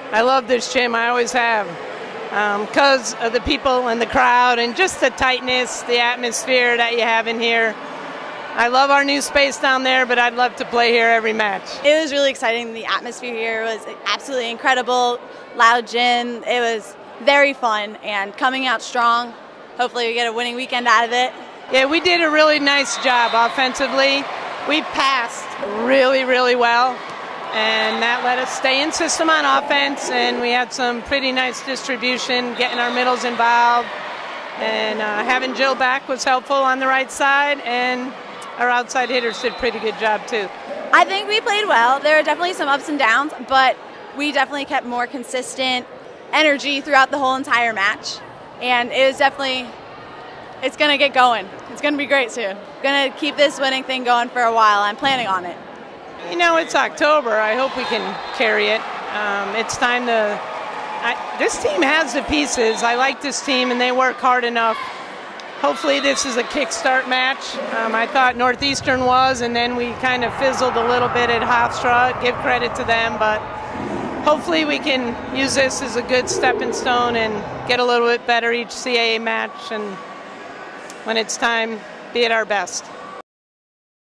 I love this gym. I always have. Because of the people and the crowd and just the tightness, the atmosphere that you have in here. I love our new space down there, but I'd love to play here every match. It was really exciting. The atmosphere here was absolutely incredible. Loud gym. It was very fun and coming out strong. Hopefully we get a winning weekend out of it. Yeah, we did a really nice job offensively. We passed really, really well, and that let us stay in system on offense, and we had some pretty nice distribution, getting our middles involved, and having Jill back was helpful on the right side, and our outside hitters did a pretty good job too. I think we played well. There were definitely some ups and downs, but we definitely kept more consistent energy throughout the whole entire match, and it was definitely, it's going to get going. It's going to be great soon. Going to keep this winning thing going for a while. I'm planning on it. You know, it's October. I hope we can carry it. It's time to... this team has the pieces. I like this team, and they work hard enough. Hopefully this is a kickstart match. I thought Northeastern was, and then we kind of fizzled a little bit at Hofstra. Give credit to them, but hopefully we can use this as a good stepping stone and get a little bit better each CAA match, and when it's time, be at our best.